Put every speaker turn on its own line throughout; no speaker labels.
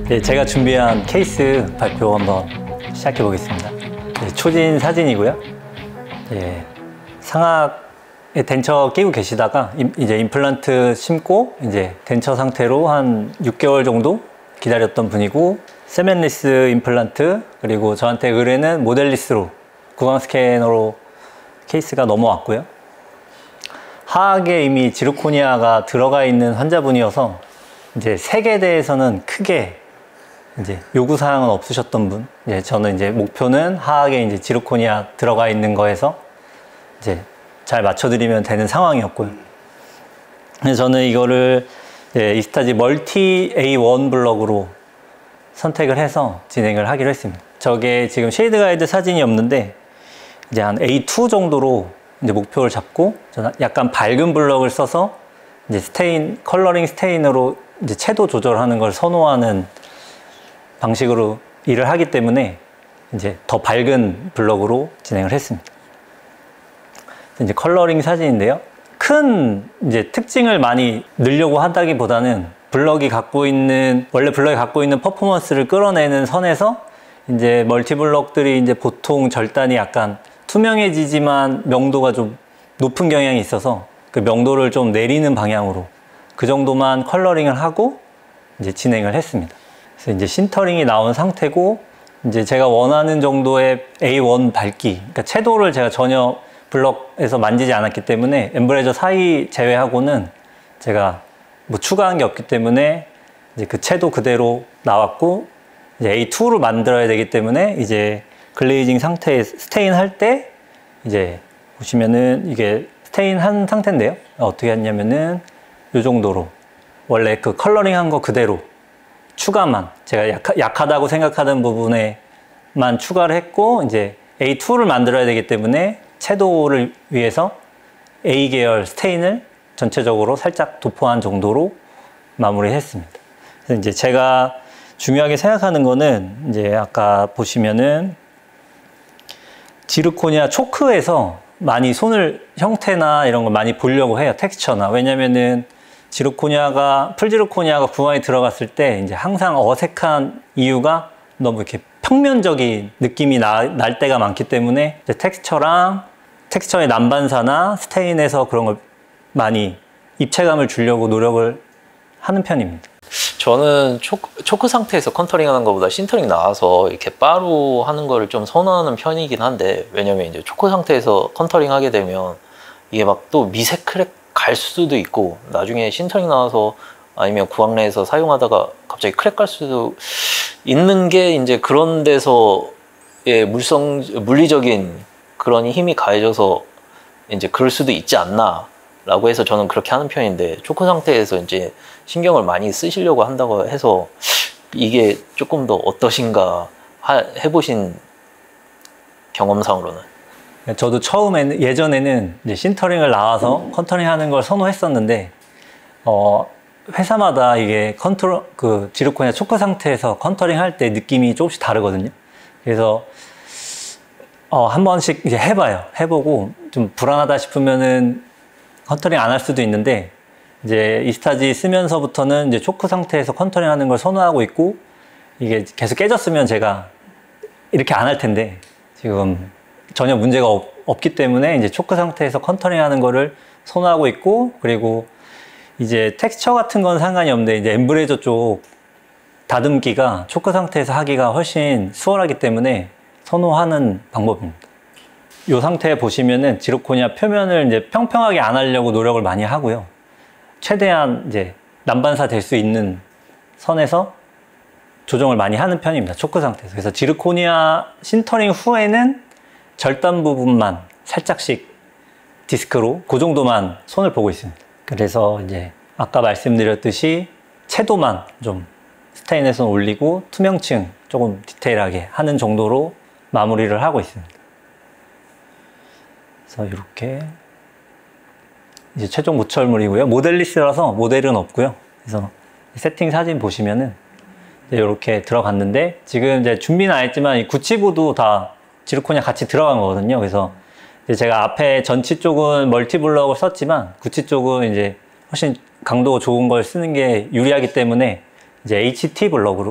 네, 제가 준비한 케이스 발표 한번 시작해 보겠습니다. 네, 초진 사진이고요. 네, 상악에 덴처 끼고 계시다가 이제 임플란트 심고 이제 덴처 상태로 한 6개월 정도 기다렸던 분이고, 세멘리스 임플란트, 그리고 저한테 의뢰는 모델리스로 구강 스캐너로 케이스가 넘어왔고요. 하악에 이미 지르코니아가 들어가 있는 환자분이어서 이제 색에 대해서는 크게 이제 요구사항은 없으셨던 분. 이제 저는 이제 목표는 하악에 이제 지르코니아 들어가 있는 거에서 이제 잘 맞춰드리면 되는 상황이었고요. 그래서 저는 이거를 이스타지 멀티 A1 블럭으로 선택을 해서 진행을 하기로 했습니다. 저게 지금 쉐이드 가이드 사진이 없는데 이제 한 A2 정도로 이제 목표를 잡고, 저는 약간 밝은 블럭을 써서 이제 스테인, 컬러링 스테인으로 이제 채도 조절하는 걸 선호하는 방식으로 일을 하기 때문에 이제 더 밝은 블럭으로 진행을 했습니다. 이제 컬러링 사진인데요. 큰 이제 특징을 많이 넣으려고 하다기보다는 블럭이 갖고 있는, 원래 블럭이 갖고 있는 퍼포먼스를 끌어내는 선에서 이제 멀티 블럭들이 이제 보통 절단이 약간 투명해지지만 명도가 좀 높은 경향이 있어서 그 명도를 좀 내리는 방향으로 그 정도만 컬러링을 하고 이제 진행을 했습니다. 그래서 이제 신터링이 나온 상태고, 이제 제가 원하는 정도의 A1 밝기, 그러니까 채도를 제가 전혀 블럭에서 만지지 않았기 때문에 엠브레저 사이 제외하고는 제가 뭐 추가한 게 없기 때문에 이제 그 채도 그대로 나왔고, 이제 A2로 만들어야 되기 때문에 이제 글레이징 상태에 스테인 할 때 이제 보시면은 이게 스테인 한 상태인데요. 어떻게 했냐면은 이 정도로 원래 그 컬러링 한 거 그대로 추가만, 제가 약하다고 생각하는 부분에만 추가를 했고, 이제 A2를 만들어야 되기 때문에 채도를 위해서 A 계열 스테인을 전체적으로 살짝 도포한 정도로 마무리했습니다. 그래서 이제 제가 중요하게 생각하는 거는 이제 아까 보시면은 지르코니아 초크에서 많이 손을 형태나 이런 걸 많이 보려고 해요. 텍스처나. 왜냐면은 지르코니아가, 풀지르코니아가 구강에 들어갔을 때 이제 항상 어색한 이유가 너무 이렇게 평면적인 느낌이 날 때가 많기 때문에 이제 텍스처의 난반사나 스테인에서 그런 걸 많이 입체감을 주려고 노력을 하는 편입니다.
저는 초크 상태에서 컨터링 하는 것보다 신터링 나와서 이렇게 바로 하는 거를 좀 선호하는 편이긴 한데, 왜냐면 이제 초크 상태에서 컨터링 하게 되면 이게 막 또 미세 크랙 갈 수도 있고, 나중에 신터링 나와서 아니면 구강 내에서 사용하다가 갑자기 크랙 갈 수도 있는 게, 이제 그런 데서의 물리적인 그런 힘이 가해져서 이제 그럴 수도 있지 않나 라고 해서 저는 그렇게 하는 편인데, 초크 상태에서 이제 신경을 많이 쓰시려고 한다고 해서 이게 조금 더 어떠신가 해보신 경험상으로는?
저도 처음에는, 예전에는 이제 신터링을 나와서 컨터링 하는 걸 선호했었는데, 회사마다 이게 그 지르코니아 초크 상태에서 컨터링 할 때 느낌이 조금씩 다르거든요. 그래서 한 번씩 이제 해보고 좀 불안하다 싶으면은 컨터링 안 할 수도 있는데, 이제 이스타지 쓰면서부터는 이제 초크 상태에서 컨터링 하는 걸 선호하고 있고, 이게 계속 깨졌으면 제가 이렇게 안 할 텐데 지금 전혀 문제가 없기 때문에 이제 초크 상태에서 컨터링 하는 거를 선호하고 있고, 그리고 이제 텍스처 같은 건 상관이 없는데 이제 엠브레저 쪽 다듬기가 초크 상태에서 하기가 훨씬 수월하기 때문에 선호하는 방법입니다. 이 상태 보시면은 지르코니아 표면을 이제 평평하게 안 하려고 노력을 많이 하고요. 최대한 이제 난반사 될 수 있는 선에서 조정을 많이 하는 편입니다. 초크 상태에서. 그래서 지르코니아 신터링 후에는 절단 부분만 살짝씩 디스크로 그 정도만 손을 보고 있습니다. 그래서 이제 아까 말씀드렸듯이 채도만 좀 스테인에 손 올리고 투명층 조금 디테일하게 하는 정도로 마무리를 하고 있습니다. 그래서 이렇게 이제 최종 무철물이고요. 모델리스라서 모델은 없고요. 그래서 세팅 사진 보시면은 이렇게 들어갔는데, 지금 이제 준비는 안 했지만 이 구치부도 다 지르코니아 같이 들어간 거거든요. 그래서 이제 제가 앞에 전치 쪽은 멀티블럭을 썼지만 구치 쪽은 이제 훨씬 강도 좋은 걸 쓰는 게 유리하기 때문에 이제 HT 블럭으로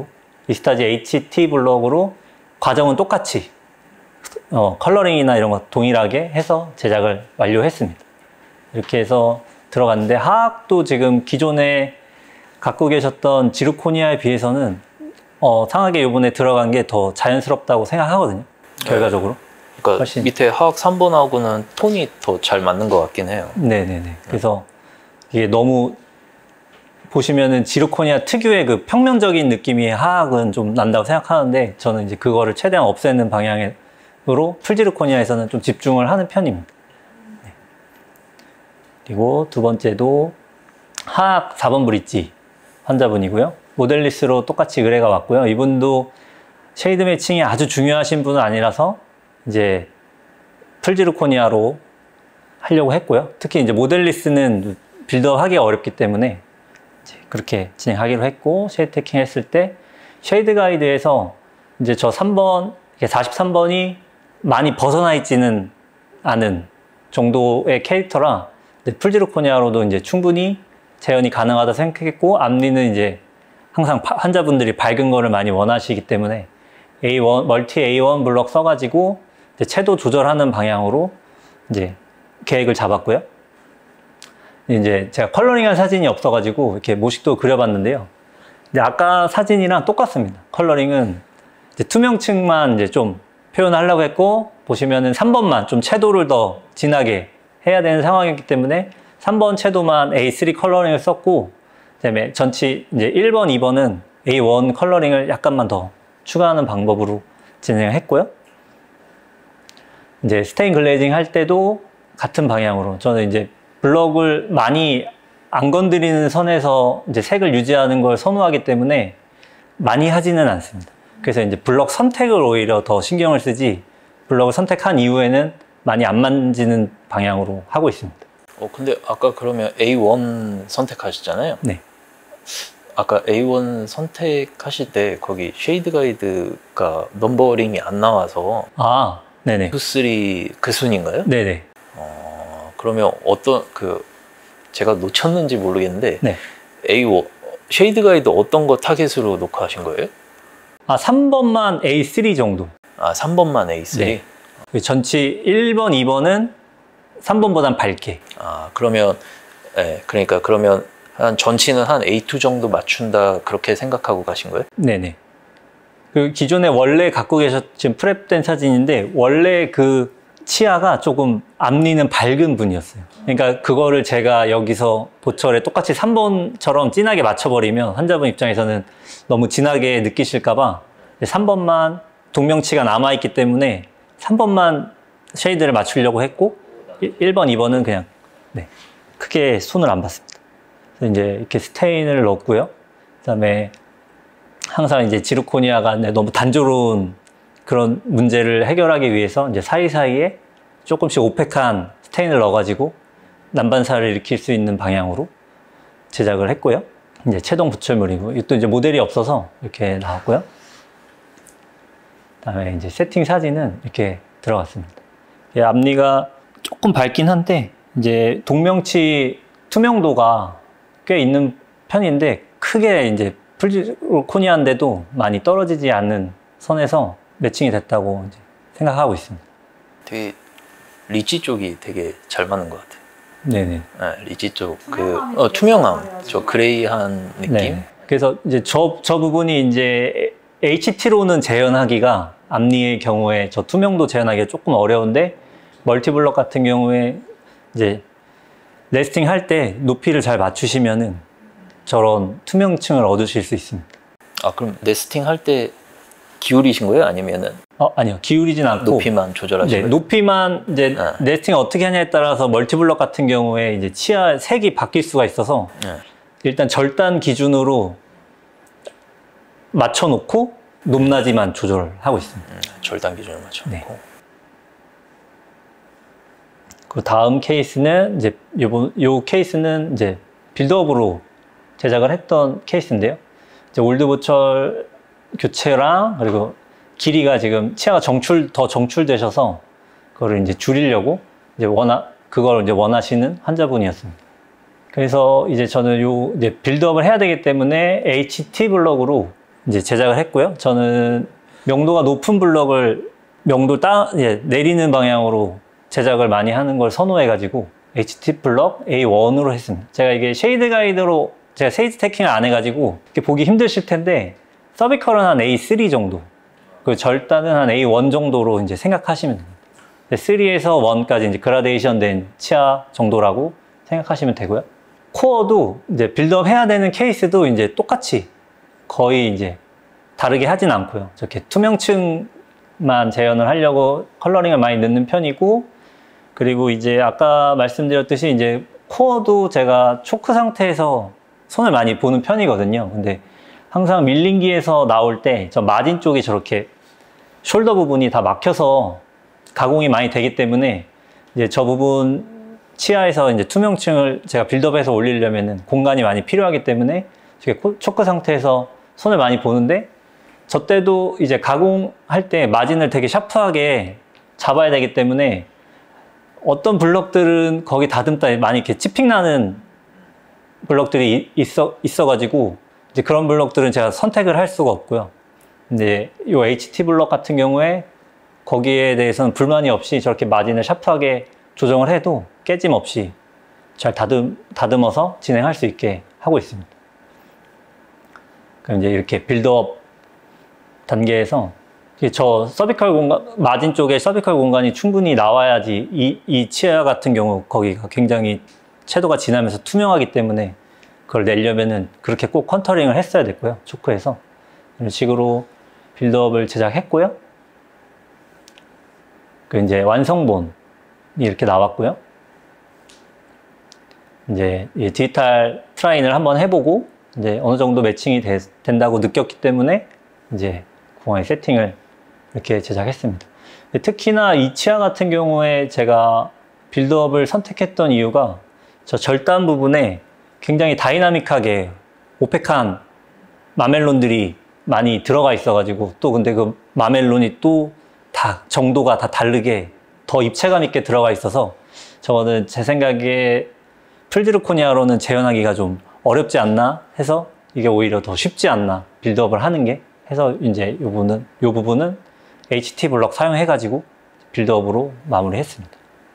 이스타지 HT 블럭으로 과정은 똑같이 컬러링이나 이런 거 동일하게 해서 제작을 완료했습니다. 이렇게 해서 들어갔는데 하악도 지금 기존에 갖고 계셨던 지르코니아에 비해서는 상하게 이번에 들어간 게 더 자연스럽다고 생각하거든요. 결과적으로.
그러니까
훨씬.
밑에 하악 3번하고는 톤이 더 잘 맞는 것 같긴 해요.
네네네. 그래서 이게 너무 보시면은 지르코니아 특유의 그 평면적인 느낌이 하악은 좀 난다고 생각하는데 저는 이제 그거를 최대한 없애는 방향으로 풀지르코니아에서는 좀 집중을 하는 편입니다. 네. 그리고 두 번째도 하악 4번 브릿지 환자분이고요. 모델리스로 똑같이 의뢰가 왔고요. 이분도 쉐이드 매칭이 아주 중요하신 분은 아니라서 이제 풀지르코니아로 하려고 했고요. 특히 이제 모델리스는 빌드업 하기가 어렵기 때문에 그렇게 진행하기로 했고, 쉐이드 태킹 했을 때 쉐이드 가이드에서 이제 저 3번, 43번이 많이 벗어나 있지는 않은 정도의 캐릭터라 풀지르코니아로도 이제 충분히 재현이 가능하다 생각했고, 앞니는 이제 항상 환자분들이 밝은 거를 많이 원하시기 때문에 A1, 멀티 A1 블럭 써가지고 이제 채도 조절하는 방향으로 이제 계획을 잡았고요. 이제 제가 컬러링한 사진이 없어가지고 이렇게 모식도 그려봤는데요. 근데 아까 사진이랑 똑같습니다. 컬러링은 이제 투명층만 이제 좀 표현하려고 했고, 보시면은 3번만 좀 채도를 더 진하게 해야 되는 상황이기 때문에 3번 채도만 A3 컬러링을 썼고, 그다음에 전치 이제 1번, 2번은 A1 컬러링을 약간만 더 추가하는 방법으로 진행했고요. 이제 스테인 글레이징 할 때도 같은 방향으로 저는 이제 블럭을 많이 안 건드리는 선에서 이제 색을 유지하는 걸 선호하기 때문에 많이 하지는 않습니다. 그래서 이제 블럭 선택을 오히려 더 신경을 쓰지, 블럭을 선택한 이후에는 많이 안 만지는 방향으로 하고 있습니다.
근데 아까 그러면 A1 선택하셨잖아요.
네.
아까 A1 선택하실 때 거기 쉐이드 가이드가 넘버링이 안 나와서
아, 네네.
Q3 그 순인가요?
네네.
그러면 어떤 제가 놓쳤는지 모르겠는데
네.
A1 쉐이드 가이드 어떤 거 타겟으로 녹화하신 거예요?
아, 3번만 A3 정도.
아, 3번만 A3?
네. 전치 1번, 2번은 3번보단 밝게.
아, 그러면 그러니까 그러면 한 전치는 한 A2 정도 맞춘다 그렇게 생각하고 가신 거예요?
네네. 그 기존에 원래 갖고 지금 프랩된 사진인데 원래 그 치아가 조금 앞니는 밝은 분이었어요. 그러니까 그거를 제가 여기서 보철에 똑같이 3번처럼 진하게 맞춰버리면 환자분 입장에서는 너무 진하게 느끼실까봐 3번만 동명치가 남아있기 때문에 3번만 쉐이드를 맞추려고 했고 1번, 2번은 그냥 크게 손을 안 봤습니다. 그래서 이제 이렇게 스테인을 넣었고요. 그다음에 항상 이제 지르코니아가 너무 단조로운 그런 문제를 해결하기 위해서 이제 사이사이에 조금씩 오펙한 스테인을 넣어가지고 난반사를 일으킬 수 있는 방향으로 제작을 했고요. 이제 채동 부철물이고, 이것도 이제 모델이 없어서 이렇게 나왔고요. 그다음에 이제 세팅 사진은 이렇게 들어갔습니다. 앞니가 조금 밝긴 한데 이제 동명치 투명도가 꽤 있는 편인데 크게 이제 풀지르코니아인데도 많이 떨어지지 않는 선에서 매칭이 됐다고 이제 생각하고 있습니다.
되게 리치 쪽이 되게 잘 맞는 것 같아요.
네네.
네, 리치 쪽 투명함, 저 그레이한 느낌.
네. 그래서 이제 저 부분이 이제 HT로는 재현하기가 앞니의 경우에 저 투명도 재현하기가 조금 어려운데 멀티블럭 같은 경우에 이제 레스팅 할 때 높이를 잘 맞추시면은 저런 투명층을 얻으실 수 있습니다.
아, 그럼 네스팅 할 때 기울이신 거예요? 아니면은?
아니요. 기울이진 않고
높이만 조절하신
네,
거예요?
높이만 이제 네스팅 어떻게 하냐에 따라서 멀티블럭 같은 경우에 이제 치아 색이 바뀔 수가 있어서 일단 절단 기준으로 맞춰놓고 높낮이만 조절하고 있습니다.
절단 기준을 맞춰놓고.
네. 그 다음 케이스는 이제 요 케이스는 이제 빌드업으로 제작을 했던 케이스인데요. 이제 올드보철 교체랑 그리고 길이가 지금 치아가 더 정출되셔서 그거를 이제 줄이려고 이제 그걸 이제 원하시는 환자분이었습니다. 그래서 이제 저는 이제 빌드업을 해야 되기 때문에 HT 블럭으로 이제 제작을 했고요. 저는 명도가 높은 블럭을 내리는 방향으로 제작을 많이 하는 걸 선호해가지고 HT 블럭 A1으로 했습니다. 제가 이게 쉐이드 가이드로 제가 세이지 스태킹을 안 해가지고 이렇게 보기 힘드실 텐데 서비컬은 한 A3 정도, 그 절단은 한 A1 정도로 이제 생각하시면 됩니다. 3에서 1까지 이제 그라데이션 된 치아 정도라고 생각하시면 되고요. 코어도 이제 빌드업 해야 되는 케이스도 이제 똑같이 거의 이제 다르게 하진 않고요. 저렇게 투명층만 재현을 하려고 컬러링을 많이 넣는 편이고, 그리고 이제 아까 말씀드렸듯이 이제 코어도 제가 초크 상태에서 손을 많이 보는 편이거든요. 근데 항상 밀링기에서 나올 때 저 마진 쪽이 저렇게 숄더 부분이 다 막혀서 가공이 많이 되기 때문에 이제 저 부분 치아에서 이제 투명층을 제가 빌드업해서 올리려면은 공간이 많이 필요하기 때문에 초크 상태에서 손을 많이 보는데, 저 때도 이제 가공할 때 마진을 되게 샤프하게 잡아야 되기 때문에 어떤 블럭들은 거기 다듬다 많이 이렇게 치핑 나는 블럭들이 있어가지고 이제 그런 블럭들은 제가 선택을 할 수가 없고요. 근데 이 HT 블럭 같은 경우에 거기에 대해서는 불만이 없이 저렇게 마진을 샤프하게 조정을 해도 깨짐 없이 잘 다듬어서 진행할 수 있게 하고 있습니다. 그럼 이제 이렇게 빌드업 단계에서 저 서비컬 공간, 마진 쪽에 서비컬 공간이 충분히 나와야지 이 치아 같은 경우 거기가 굉장히 채도가 진하면서 투명하기 때문에 그걸 내려면은 그렇게 꼭 컨터링을 했어야 됐고요. 초크에서 이런 식으로 빌드업을 제작했고요. 그 이제 완성본이 이렇게 나왔고요. 이제 이 디지털 트라인을 한번 해보고 이제 어느 정도 매칭이 된다고 느꼈기 때문에 이제 공항에 세팅을 이렇게 제작했습니다. 특히나 이 치아 같은 경우에 제가 빌드업을 선택했던 이유가 저 절단 부분에 굉장히 다이나믹하게 오펙한 마멜론들이 많이 들어가 있어가지고, 또 근데 그 마멜론이 또 다 정도가 다 다르게 더 입체감 있게 들어가 있어서 저거는 제 생각에 풀지르코니아로는 재현하기가 좀 어렵지 않나 해서 이게 오히려 더 쉽지 않나 빌드업을 하는 게 해서 이제 이 부분은 HT 블럭 사용해가지고 빌드업으로 마무리했습니다.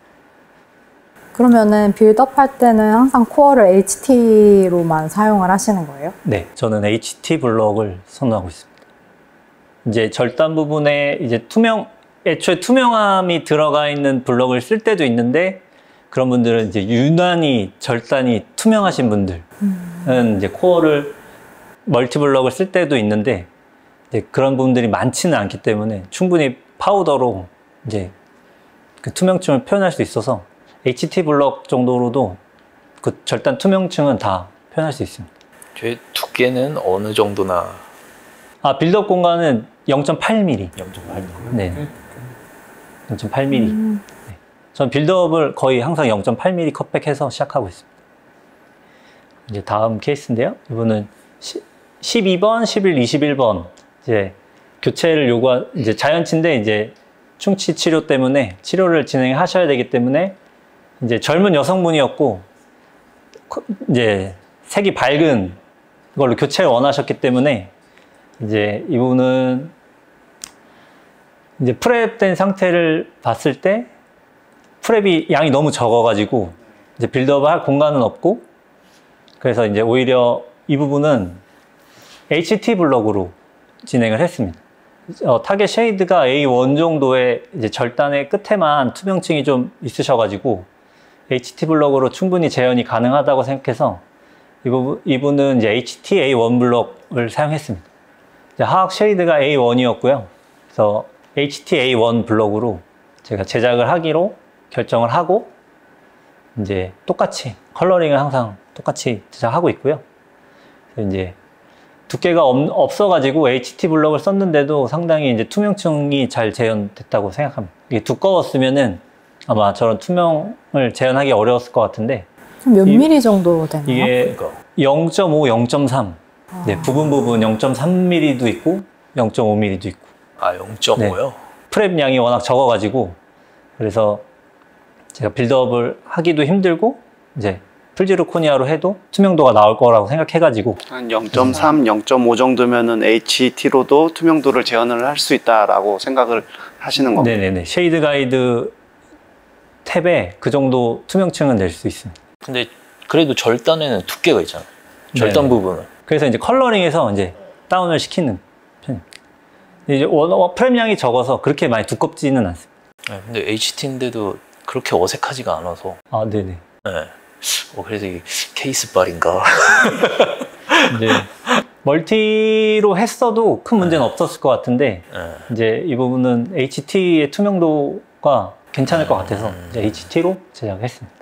그러면은 빌드업 할 때는 항상 코어를 HT로만 사용을 하시는 거예요?
네, 저는 HT 블럭을 선호하고 있습니다. 이제 절단 부분에 이제 애초에 투명함이 들어가 있는 블럭을 쓸 때도 있는데, 그런 분들은 이제 유난히 절단이 투명하신 분들은 이제 코어를 멀티 블럭을 쓸 때도 있는데, 이제 그런 부분들이 많지는 않기 때문에 충분히 파우더로 이제 그 투명층을 표현할 수 있어서 HT 블럭 정도로도 그 절단 투명층은 다 표현할 수 있습니다.
제 두께는 어느 정도나?
빌드업 공간은 0.8mm.
0.8mm.
네. 0.8mm. 네. 전 빌드업을 거의 항상 0.8mm 컷백해서 시작하고 있습니다. 이제 다음 케이스인데요. 이번은 12번, 11, 21번 이제 교체를 이제 자연치인데 이제 충치 치료 때문에 치료를 진행하셔야 되기 때문에 이제 젊은 여성분이었고 이제 색이 밝은 걸로 교체를 원하셨기 때문에 이제 이분은 이제 프랩된 상태를 봤을 때 프랩이 양이 너무 적어가지고 이제 빌드업을 할 공간은 없고, 그래서 이제 오히려 이 부분은 HT 블럭으로 진행을 했습니다. 타겟 쉐이드가 A1 정도의 이제 절단의 끝에만 투명층이 좀 있으셔가지고 HT 블럭으로 충분히 재현이 가능하다고 생각해서 이분은 이제 HT A1 블럭을 사용했습니다. 이제 하악 쉐이드가 A1이었고요. 그래서 HT A1 블럭으로 제가 제작을 하기로 결정을 하고 이제 똑같이 컬러링을 항상 똑같이 제작하고 있고요. 그래서 이제 두께가 없어가지고 HT 블럭을 썼는데도 상당히 이제 투명층이 잘 재현됐다고 생각합니다. 이게 두꺼웠으면은 아마 저런 투명을 재현하기 어려웠을 것 같은데.
몇 미리 정도 되나요?
이게 0.5, 0.3. 네, 부분 0.3mm도 있고 0.5mm도 있고.
0.5요?
네. 프랩 양이 워낙 적어가지고 그래서 제가 빌드업을 하기도 힘들고 이제 풀지르코니아로 해도 투명도가 나올 거라고 생각해가지고
한 0.3, 0.5 정도면은 HT로도 투명도를 재현을 할 수 있다라고 생각을 하시는 겁니다.
네네네 쉐이드 가이드 탭에 그 정도 투명층은 낼 수 있습니다.
근데 그래도 절단에는 두께가 있잖아요. 절단
네네.
부분은.
그래서 이제 컬러링에서 이제 다운을 시키는 편입니다. 이제 프레임량이 적어서 그렇게 많이 두껍지는 않습니다.
네, 근데 HT인데도 그렇게 어색하지가 않아서.
아 네네.
네. 그래서 이게 케이스빨인가.
이제 멀티로 했어도 큰 문제는 없었을 것 같은데
네.
이제 이 부분은 HT의 투명도가 괜찮을 것 같아서 이제 HT로 제작했습니다.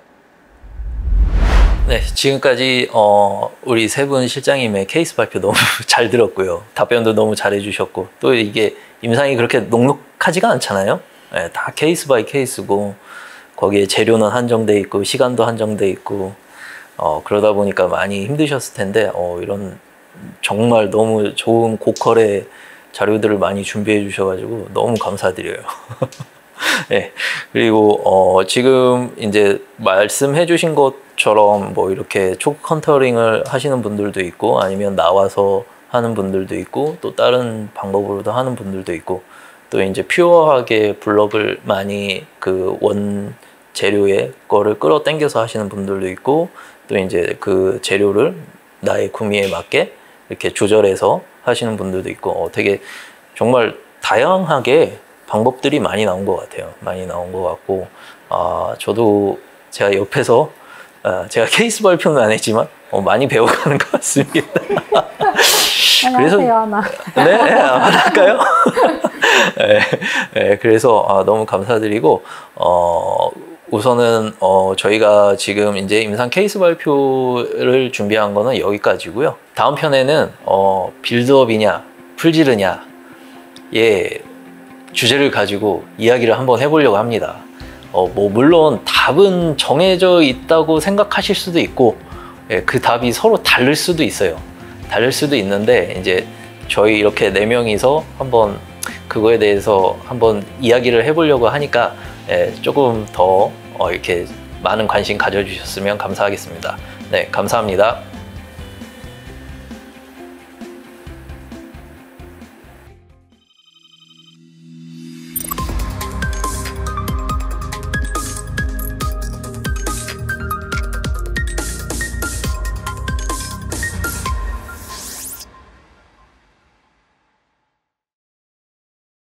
네, 지금까지 우리 세 분 실장님의 케이스 발표 너무 잘 들었고요. 답변도 너무 잘 해주셨고 또 이게 임상이 그렇게 녹록하지가 않잖아요. 네, 다 케이스 바이 케이스고 거기에 재료는 한정돼 있고 시간도 한정돼 있고 그러다 보니까 많이 힘드셨을 텐데 이런 정말 너무 좋은 고퀄의 자료들을 많이 준비해 주셔가지고 너무 감사드려요. 네, 그리고 지금 이제 말씀해 주신 것처럼 뭐 이렇게 초크 컨터링을 하시는 분들도 있고 아니면 나와서 하는 분들도 있고 또 다른 방법으로도 하는 분들도 있고 또 이제 퓨어하게 블럭을 많이 그 원 재료의 거를 끌어당겨서 하시는 분들도 있고 또 이제 그 재료를 나의 구미에 맞게 이렇게 조절해서 하시는 분들도 있고 되게 정말 다양하게 방법들이 많이 나온 것 같아요. 많이 나온 것 같고 저도 제가 옆에서 제가 케이스 발표는 안 했지만 많이 배워가는 것 같습니다.
안녕하세요, 하나.
네, 한번 할까요? 네, 네, 그래서 너무 감사드리고 우선은 저희가 지금 이제 임상 케이스 발표를 준비한 거는 여기까지고요. 다음 편에는 빌드업이냐 풀지르냐의 주제를 가지고 이야기를 한번 해보려고 합니다. 뭐 물론 답은 정해져 있다고 생각하실 수도 있고 그 답이 서로 다를 수도 있어요. 다를 수도 있는데 이제 저희 이렇게 4명이서 한번 그거에 대해서 한번 이야기를 해보려고 하니까 조금 더 이렇게 많은 관심 가져주셨으면 감사하겠습니다. 네, 감사합니다.